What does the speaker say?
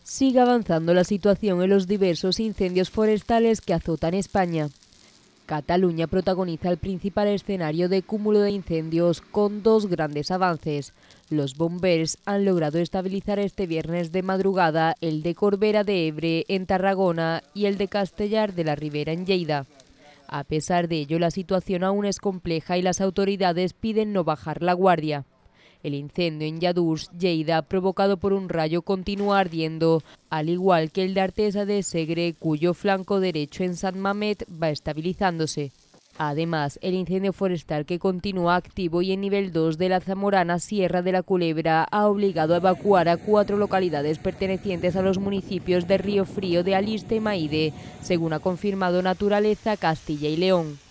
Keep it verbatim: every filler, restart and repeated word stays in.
Sigue avanzando la situación en los diversos incendios forestales que azotan España. Cataluña protagoniza el principal escenario de cúmulo de incendios con dos grandes avances. Los bombers han logrado estabilizar este viernes de madrugada el de Corbera de Ebre en Tarragona y el de Castellar de la Ribera en Lleida. A pesar de ello, la situación aún es compleja y las autoridades piden no bajar la guardia. El incendio en Lladurs, Lleida, provocado por un rayo, continúa ardiendo, al igual que el de Artesa de Segre, cuyo flanco derecho en Sant Mamet va estabilizándose. Además, el incendio forestal, que continúa activo y en nivel dos de la zamorana Sierra de la Culebra, ha obligado a evacuar a cuatro localidades pertenecientes a los municipios de Río Frío, de Aliste y Maide, según ha confirmado Naturaleza Castilla y León.